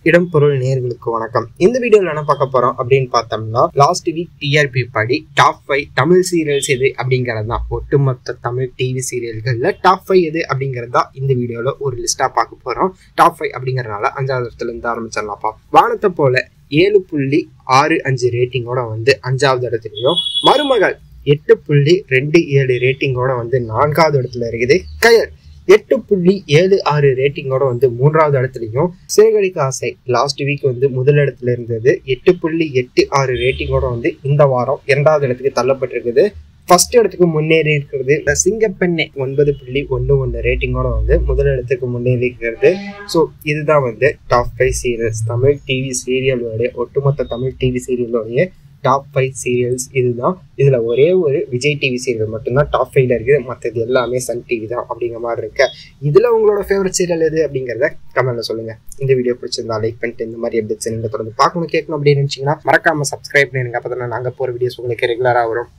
இடம் பொருள் நேயர்களுக்கு வணக்கம். இந்த வீடியோல என்ன பார்க்க போறோம் அப்படின்னு பார்த்தோம்னா, லாஸ்ட் வீக் டிஆர்பி படி டாப் 5 தமிழ் சீரியல்ஸ் எது அப்படிங்கிறது தான். ஒட்டுமொத்த தமிழ் டிவி சீரியல்கள்ல டாப் 5 எது அப்படிங்கிறது தான் இந்த வீடியோல ஒரு லிஸ்டா பார்க்க போறோம். டாப் 5 அப்படிங்கறதுனால 5வது இடத்துல இருந்து ஆரம்பிச்சிடலாம்ப்பா. வானத்தை போல 7.65 ரேட்டிங்கோட வந்து 5வது இடத்துலயும், மருமகள் 8.27 ரேட்டிங்கோட வந்து 4வது இடத்துல இருக்குது. கயல் 8.76 ரேட்டிங்கோட வந்து 3வது இடத்துலையும், சிறகடிக்க ஆசை லாஸ்ட் வீக் வந்து முதல் இடத்துல இருந்தது 8.86 ரேட்டிங்கோட வந்து இந்த வாரம் 2வது இடத்துக்கு தள்ளப்பட்டிருக்குது. ஃபர்ஸ்ட் இடத்துக்கு முன்னேறி இருக்கிறது சிங்கப்பெண்ணே 9.11 ரேட்டிங்கோட வந்து முதல் இடத்துக்கு முன்னேறி இருக்கிறது. ஸோ இதுதான் வந்து டாப் 5 சீரியல்ஸ், தமிழ் டிவி சீரியலோடைய ஒட்டுமொத்த தமிழ் டிவி சீரியலோடைய டாப் 5 சீரியல்ஸ் இதுதான். இதுல ஒரே ஒரு விஜய் டிவி சீரியல் மட்டும்தான் டாப் 5ல இருக்குது. மற்றது எல்லாமே சன் டிவி தான் அப்படிங்கிற மாதிரி இருக்கு. இதுல உங்களோட ஃபேவரட் சீரியல் எது அப்படிங்கிறத கமெண்ட்ல சொல்லுங்க. இந்த வீடியோ பிடிச்சிருந்தா லைக் பண்ணிட்டு இந்த மாதிரி அப்டேட்ஸ் நீங்க தொடர்ந்து பார்க்கணும் கேட்கணும் அப்படின்னு நினைச்சீங்கன்னா மறக்காம சப்ஸ்கிரைப் பண்ணிருங்க. அப்பதான் நாங்க போற வீடியோஸ் உங்களுக்கு ரெகுலரா வரும்.